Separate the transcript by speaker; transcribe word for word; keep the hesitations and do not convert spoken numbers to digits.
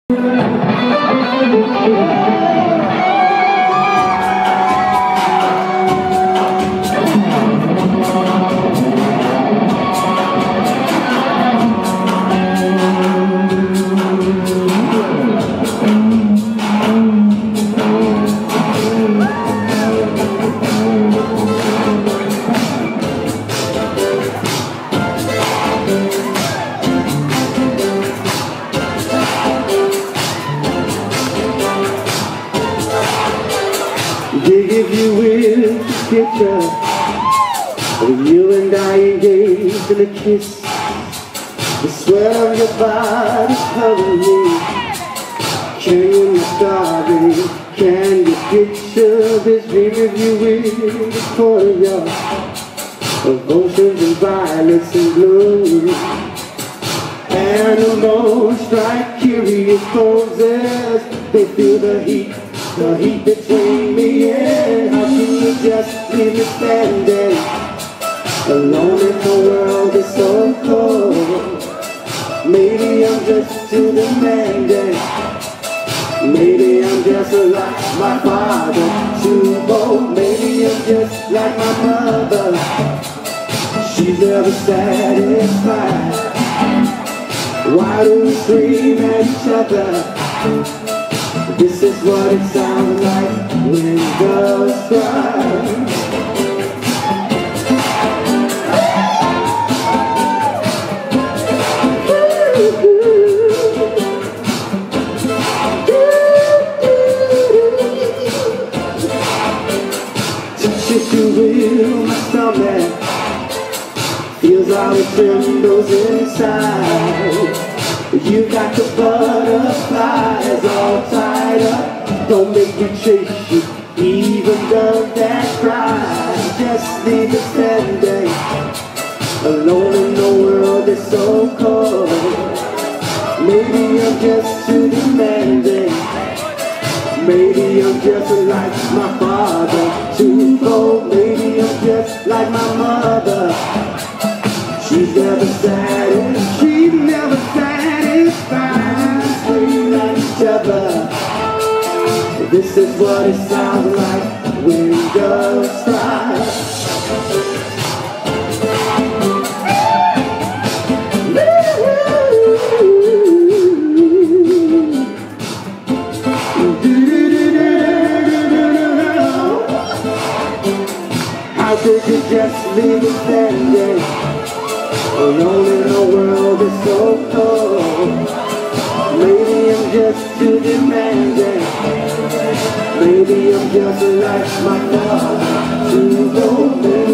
Speaker 1: Dig if you will, picture of you and I engaged in a kiss. The sweat of your body covering me. Can you starving? Can you picture this dream if you will? The photograph of oceans and violets and blue. Animals strike curious poses. They feel the heat, the heat between me and how can you just leave me standing alone in the world is so cold? Maybe I'm just too demanding. Maybe I'm just like my father, too bold. Maybe I'm just like my mother. She's never satisfied. Why do we scream at each other? This is what it sounds like when girls cry. Touch if you will, my stomach feels how it trembles inside. You got the butterflies all tied up. Don't make me chase you, even does that cry. Just leave me standing alone in the world is so cold. Maybe I'm just too demanding. Maybe I'm just like my father, too cold. Maybe I'm just like my mother. She's never satisfied. She's never satisfied. Scream at each other. This is what it sounds like when girls cry. How could you just leave me standing alone in a world that's so cold? Maybe I'm just too demanding. Maybe I'm just like my father, too bold.